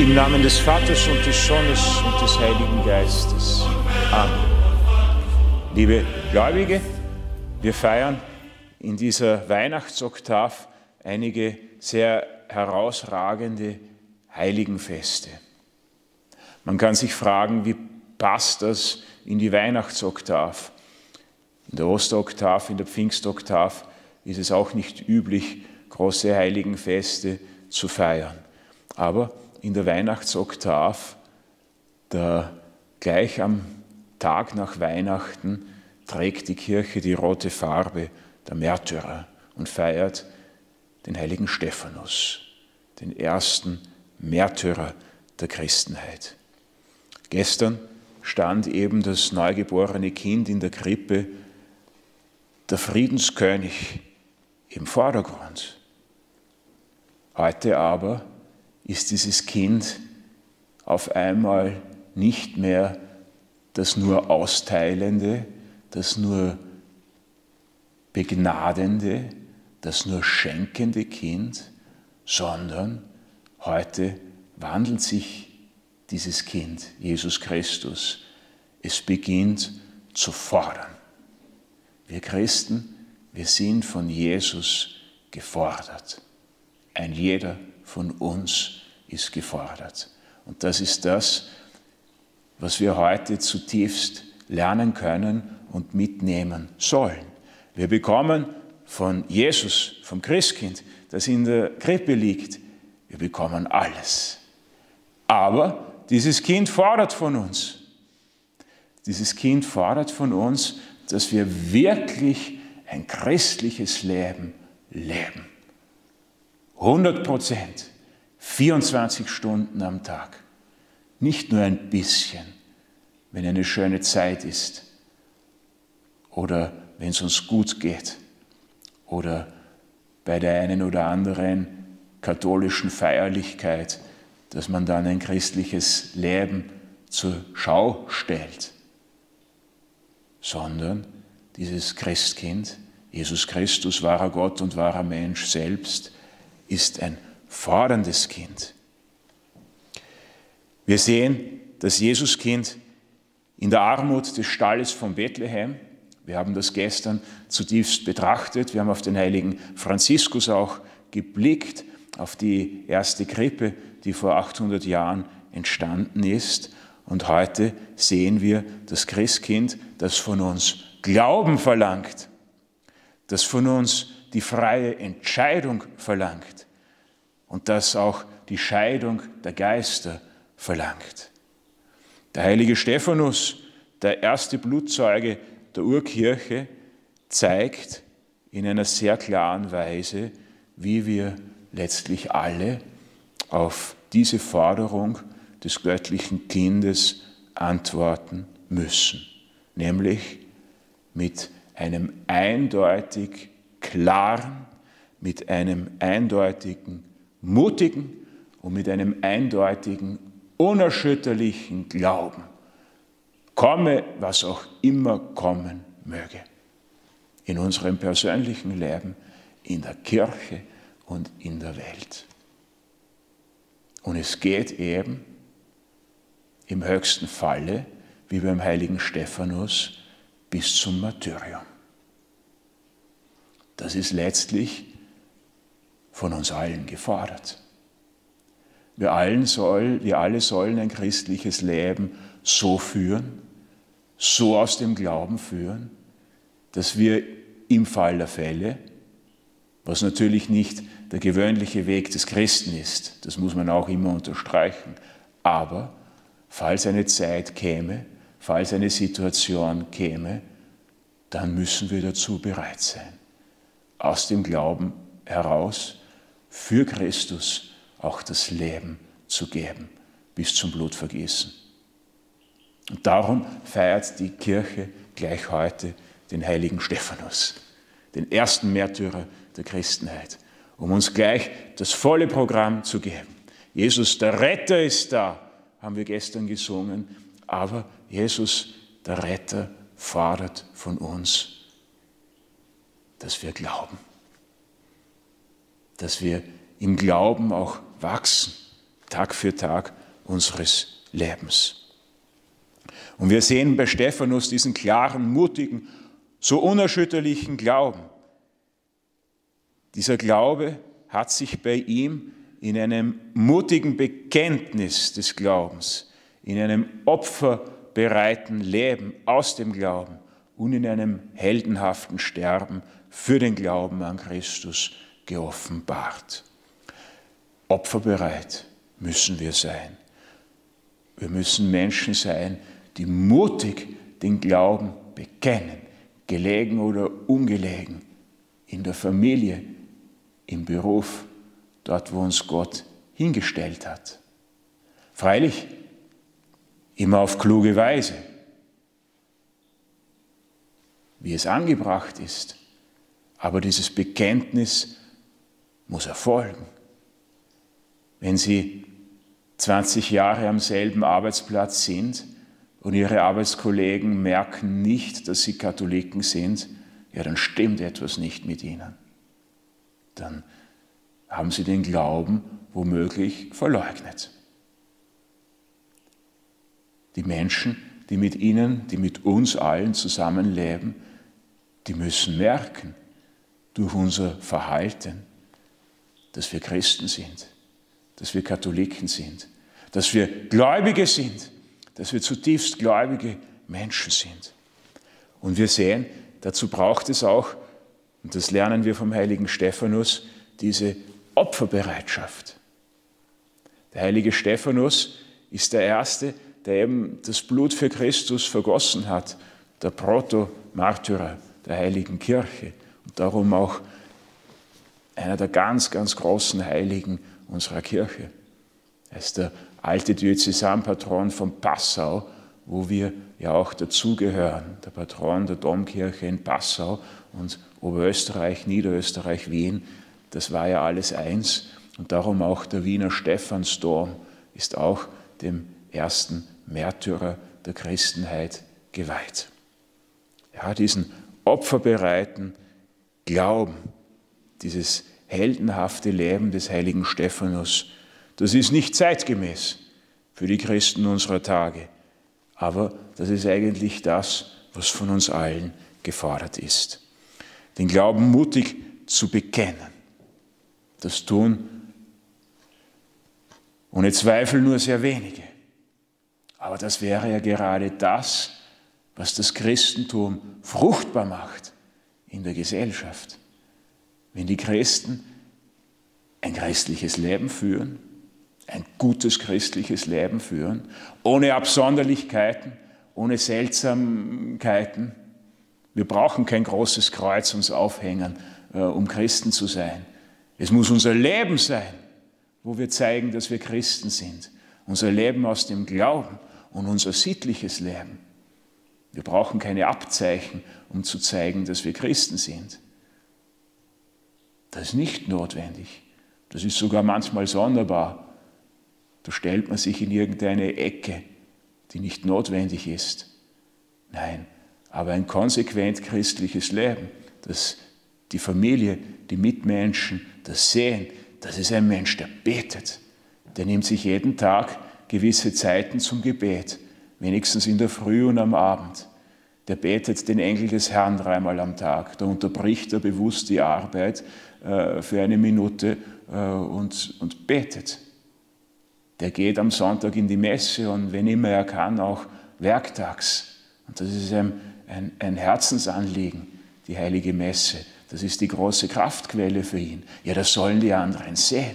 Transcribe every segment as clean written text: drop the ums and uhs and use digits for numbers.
Im Namen des Vaters und des Sohnes und des Heiligen Geistes. Amen. Liebe Gläubige, wir feiern in dieser Weihnachtsoktav einige sehr herausragende Heiligenfeste. Man kann sich fragen, wie passt das in die Weihnachtsoktav? In der Osteroktav, in der Pfingstoktav ist es auch nicht üblich, große Heiligenfeste zu feiern. Aber in der Weihnachtsoktav, da gleich am Tag nach Weihnachten, trägt die Kirche die rote Farbe der Märtyrer und feiert den heiligen Stephanus, den ersten Märtyrer der Christenheit. Gestern stand eben das neugeborene Kind in der Krippe, der Friedenskönig, im Vordergrund. Heute aber ist dieses Kind auf einmal nicht mehr das nur Austeilende, das nur Begnadende, das nur schenkende Kind, sondern heute wandelt sich dieses Kind, Jesus Christus. Es beginnt zu fordern. Wir Christen, wir sind von Jesus gefordert. Ein jeder von uns ist gefordert. Und das ist das, was wir heute zutiefst lernen können und mitnehmen sollen. Wir bekommen von Jesus, vom Christkind, das in der Krippe liegt, wir bekommen alles. Aber dieses Kind fordert von uns. Dieses Kind fordert von uns, dass wir wirklich ein christliches Leben leben. 100%, 24 Stunden am Tag. Nicht nur ein bisschen, wenn eine schöne Zeit ist oder wenn es uns gut geht oder bei der einen oder anderen katholischen Feierlichkeit, dass man dann ein christliches Leben zur Schau stellt, sondern dieses Christkind, Jesus Christus, wahrer Gott und wahrer Mensch selbst, ist ein forderndes Kind. Wir sehen das Jesuskind in der Armut des Stalles von Bethlehem. Wir haben das gestern zutiefst betrachtet. Wir haben auf den heiligen Franziskus auch geblickt, auf die erste Krippe, die vor 800 Jahren entstanden ist. Und heute sehen wir das Christkind, das von uns Glauben verlangt, das von uns die freie Entscheidung verlangt und das auch die Scheidung der Geister verlangt. Der heilige Stephanus, der erste Blutzeuge der Urkirche, zeigt in einer sehr klaren Weise, wie wir letztlich alle auf diese Forderung des göttlichen Kindes antworten müssen, nämlich mit einem eindeutig klaren, mit einem eindeutigen, mutigen und mit einem eindeutigen, unerschütterlichen Glauben. Komme, was auch immer kommen möge. In unserem persönlichen Leben, in der Kirche und in der Welt. Und es geht eben im höchsten Falle, wie beim heiligen Stephanus, bis zum Martyrium. Das ist letztlich von uns allen gefordert. Wir alle sollen ein christliches Leben so führen, so aus dem Glauben führen, dass wir im Fall der Fälle, was natürlich nicht der gewöhnliche Weg des Christen ist, das muss man auch immer unterstreichen, aber falls eine Zeit käme, falls eine Situation käme, dann müssen wir dazu bereit sein, aus dem Glauben heraus für Christus auch das Leben zu geben, bis zum Blutvergießen. Und darum feiert die Kirche gleich heute den heiligen Stephanus, den ersten Märtyrer der Christenheit, um uns gleich das volle Programm zu geben. Jesus, der Retter, ist da, haben wir gestern gesungen, aber Jesus, der Retter, fordert von uns, dass wir glauben, dass wir im Glauben auch wachsen, Tag für Tag unseres Lebens. Und wir sehen bei Stephanus diesen klaren, mutigen, so unerschütterlichen Glauben. Dieser Glaube hat sich bei ihm in einem mutigen Bekenntnis des Glaubens, in einem opferbereiten Leben aus dem Glauben und in einem heldenhaften Sterben für den Glauben an Christus geoffenbart. Opferbereit müssen wir sein. Wir müssen Menschen sein, die mutig den Glauben bekennen, gelegen oder ungelegen, in der Familie, im Beruf, dort, wo uns Gott hingestellt hat. Freilich, immer auf kluge Weise, wie es angebracht ist. Aber dieses Bekenntnis muss erfolgen. Wenn Sie 20 Jahre am selben Arbeitsplatz sind und Ihre Arbeitskollegen merken nicht, dass Sie Katholiken sind, ja, dann stimmt etwas nicht mit Ihnen. Dann haben Sie den Glauben womöglich verleugnet. Die Menschen, die mit Ihnen, die mit uns allen zusammenleben, die müssen merken, durch unser Verhalten, dass wir Christen sind, dass wir Katholiken sind, dass wir Gläubige sind, dass wir zutiefst gläubige Menschen sind. Und wir sehen, dazu braucht es auch, und das lernen wir vom heiligen Stephanus, diese Opferbereitschaft. Der heilige Stephanus ist der Erste, der eben das Blut für Christus vergossen hat, der Proto-Märtyrer der heiligen Kirche und darum auch einer der ganz, ganz großen Heiligen unserer Kirche. Er ist der alte Diözesanpatron von Passau, wo wir ja auch dazugehören, der Patron der Domkirche in Passau und Oberösterreich, Niederösterreich, Wien, das war ja alles eins und darum auch der Wiener Stephansdom ist auch dem ersten Märtyrer der Christenheit geweiht. Ja, diesen opferbereiten Glauben, dieses heldenhafte Leben des heiligen Stephanus, das ist nicht zeitgemäß für die Christen unserer Tage, aber das ist eigentlich das, was von uns allen gefordert ist. Den Glauben mutig zu bekennen, das tun ohne Zweifel nur sehr wenige. Aber das wäre ja gerade das, was das Christentum fruchtbar macht in der Gesellschaft. Wenn die Christen ein christliches Leben führen, ein gutes christliches Leben führen, ohne Absonderlichkeiten, ohne Seltsamkeiten. Wir brauchen kein großes Kreuz uns aufhängen, um Christen zu sein. Es muss unser Leben sein, wo wir zeigen, dass wir Christen sind. Unser Leben aus dem Glauben und unser sittliches Leben. Wir brauchen keine Abzeichen, um zu zeigen, dass wir Christen sind. Das ist nicht notwendig. Das ist sogar manchmal sonderbar. Da stellt man sich in irgendeine Ecke, die nicht notwendig ist. Nein, aber ein konsequent christliches Leben, das die Familie, die Mitmenschen, das sehen, das ist ein Mensch, der betet. Der nimmt sich jeden Tag gewisse Zeiten zum Gebet, wenigstens in der Früh und am Abend. Der betet den Engel des Herrn 3-mal am Tag. Da unterbricht er bewusst die Arbeit für eine Minute und betet. Der geht am Sonntag in die Messe und wenn immer er kann, auch werktags. Und das ist ein Herzensanliegen, die heilige Messe. Das ist die große Kraftquelle für ihn. Ja, das sollen die anderen sehen.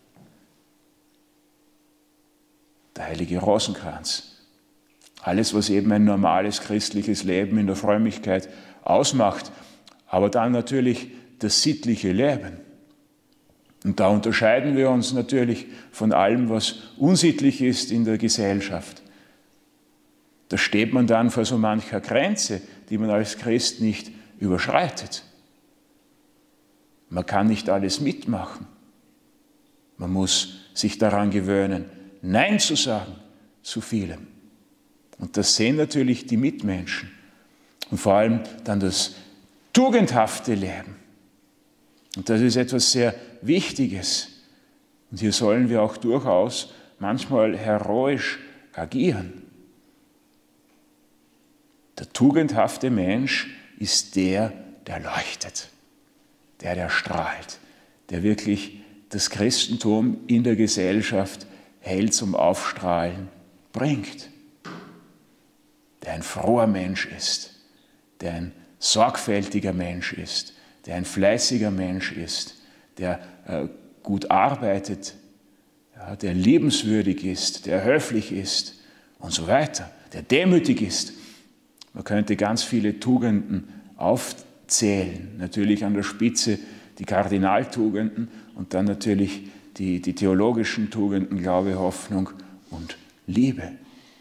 Der heilige Rosenkranz. Alles, was eben ein normales christliches Leben in der Frömmigkeit ausmacht. Aber dann natürlich das sittliche Leben. Und da unterscheiden wir uns natürlich von allem, was unsittlich ist in der Gesellschaft. Da steht man dann vor so mancher Grenze, die man als Christ nicht überschreitet. Man kann nicht alles mitmachen. Man muss sich daran gewöhnen, Nein zu sagen zu vielem. Und das sehen natürlich die Mitmenschen. Und vor allem dann das tugendhafte Leben. Und das ist etwas sehr Wichtiges. Und hier sollen wir auch durchaus manchmal heroisch agieren. Der tugendhafte Mensch ist der leuchtet, der strahlt, der wirklich das Christentum in der Gesellschaft hell zum Aufstrahlen bringt. Der ein froher Mensch ist, der ein sorgfältiger Mensch ist, der ein fleißiger Mensch ist, der gut arbeitet, ja, der liebenswürdig ist, der höflich ist und so weiter, der demütig ist. Man könnte ganz viele Tugenden aufzählen, natürlich an der Spitze die Kardinaltugenden und dann natürlich die theologischen Tugenden, Glaube, Hoffnung und Liebe.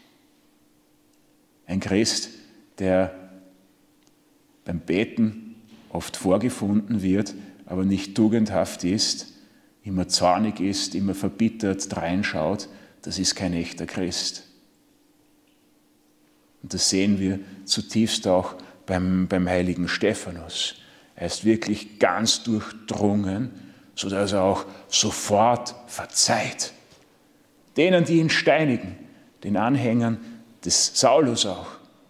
Ein Christ, der beim Beten oft vorgefunden wird, aber nicht tugendhaft ist, immer zornig ist, immer verbittert reinschaut, das ist kein echter Christ. Und das sehen wir zutiefst auch beim heiligen Stephanus. Er ist wirklich ganz durchdrungen, sodass er auch sofort verzeiht. Denen, die ihn steinigen, den Anhängern des Saulus auch.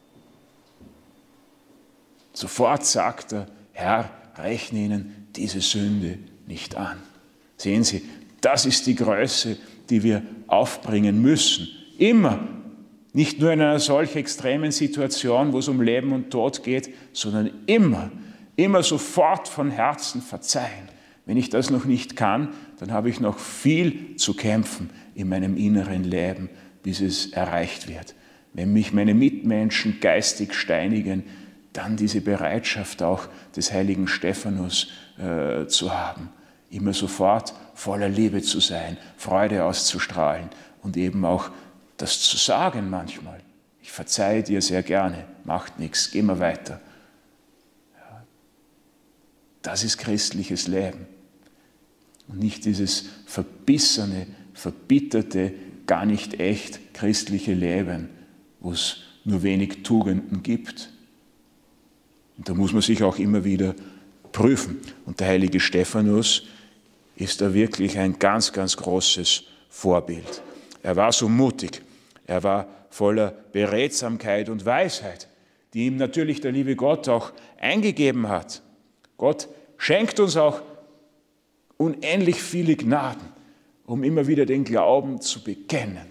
Sofort sagt er, Herr, rechne ihnen diese Sünde nicht an. Sehen Sie, das ist die Größe, die wir aufbringen müssen. Immer, nicht nur in einer solch extremen Situation, wo es um Leben und Tod geht, sondern immer sofort von Herzen verzeihen. Wenn ich das noch nicht kann, dann habe ich noch viel zu kämpfen in meinem inneren Leben, bis es erreicht wird. Wenn mich meine Mitmenschen geistig steinigen, dann diese Bereitschaft auch des heiligen Stephanus zu haben, immer sofort voller Liebe zu sein, Freude auszustrahlen und eben auch das zu sagen manchmal. Ich verzeihe dir sehr gerne, macht nichts, gehen wir weiter. Ja, das ist christliches Leben und nicht dieses verbissene, verbitterte, gar nicht echt christliche Leben, wo es nur wenig Tugenden gibt. Und da muss man sich auch immer wieder prüfen. Und der heilige Stephanus ist da wirklich ein ganz, ganz großes Vorbild. Er war so mutig, er war voller Beredsamkeit und Weisheit, die ihm natürlich der liebe Gott auch eingegeben hat. Gott schenkt uns auch unendlich viele Gnaden, um immer wieder den Glauben zu bekennen.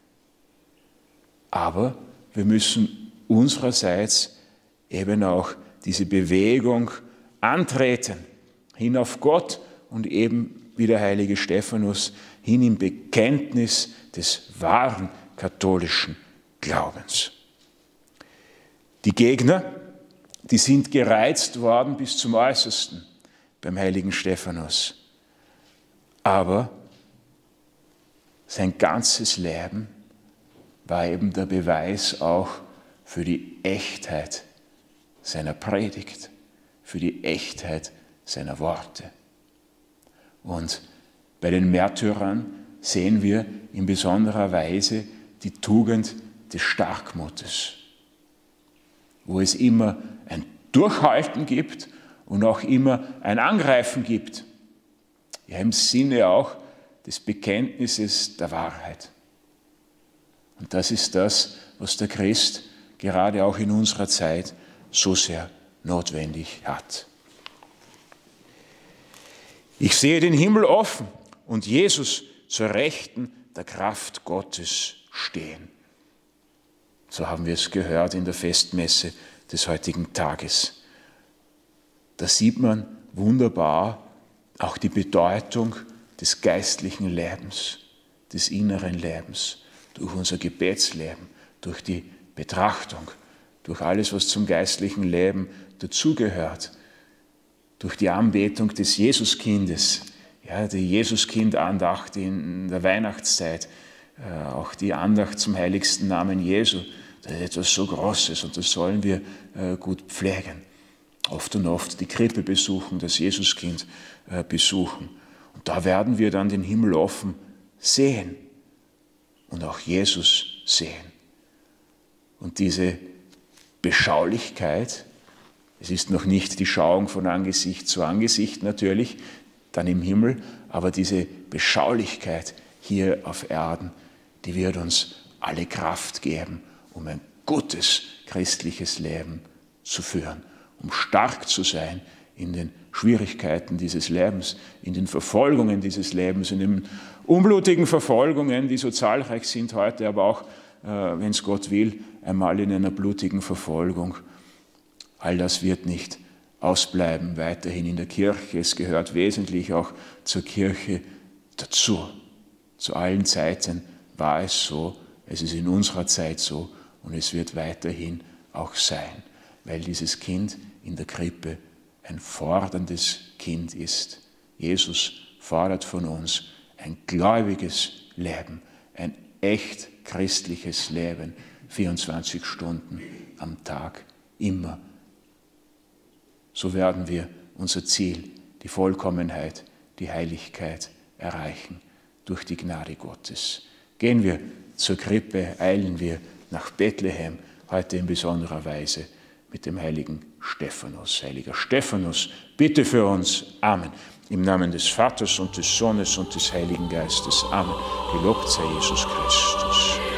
Aber wir müssen unsererseits eben auch diese Bewegung antreten, hin auf Gott und eben wie der heilige Stephanus, hin im Bekenntnis des wahren katholischen Glaubens. Die Gegner, die sind gereizt worden bis zum Äußersten beim heiligen Stephanus. Aber sein ganzes Leben war eben der Beweis auch für die Echtheit seiner Predigt, für die Echtheit seiner Worte. Und bei den Märtyrern sehen wir in besonderer Weise die Tugend des Starkmutes, wo es immer ein Durchhalten gibt und auch immer ein Angreifen gibt, ja im Sinne auch des Bekenntnisses der Wahrheit. Und das ist das, was der Christ gerade auch in unserer Zeit so sehr notwendig hat. Ich sehe den Himmel offen und Jesus zur Rechten der Kraft Gottes stehen. So haben wir es gehört in der Festmesse des heutigen Tages. Da sieht man wunderbar auch die Bedeutung des geistlichen Lebens, des inneren Lebens, durch unser Gebetsleben, durch die Betrachtung, durch alles, was zum geistlichen Leben dazugehört, durch die Anbetung des Jesuskindes, ja, die Jesuskind-Andacht in der Weihnachtszeit, auch die Andacht zum heiligsten Namen Jesu, das ist etwas so Großes und das sollen wir gut pflegen. Oft und oft die Krippe besuchen, das Jesuskind besuchen. Und da werden wir dann den Himmel offen sehen und auch Jesus sehen. Und diese Beschaulichkeit, es ist noch nicht die Schauung von Angesicht zu Angesicht natürlich, dann im Himmel, aber diese Beschaulichkeit hier auf Erden, die wird uns alle Kraft geben, um ein gutes christliches Leben zu führen, um stark zu sein in den Schwierigkeiten dieses Lebens, in den Verfolgungen dieses Lebens, in den unblutigen Verfolgungen, die so zahlreich sind heute, aber auch, wenn es Gott will, einmal in einer blutigen Verfolgung. All das wird nicht ausbleiben, weiterhin in der Kirche. Es gehört wesentlich auch zur Kirche dazu. Zu allen Zeiten war es so, es ist in unserer Zeit so und es wird weiterhin auch sein, weil dieses Kind in der Krippe ein forderndes Kind ist. Jesus fordert von uns ein gläubiges Leben, ein echt christliches Leben, 24 Stunden am Tag, immer. So werden wir unser Ziel, die Vollkommenheit, die Heiligkeit erreichen durch die Gnade Gottes. Gehen wir zur Krippe, eilen wir nach Bethlehem, heute in besonderer Weise mit dem heiligen Stephanus. Heiliger Stephanus, bitte für uns. Amen. Im Namen des Vaters und des Sohnes und des Heiligen Geistes. Amen. Gelobt sei Jesus Christus.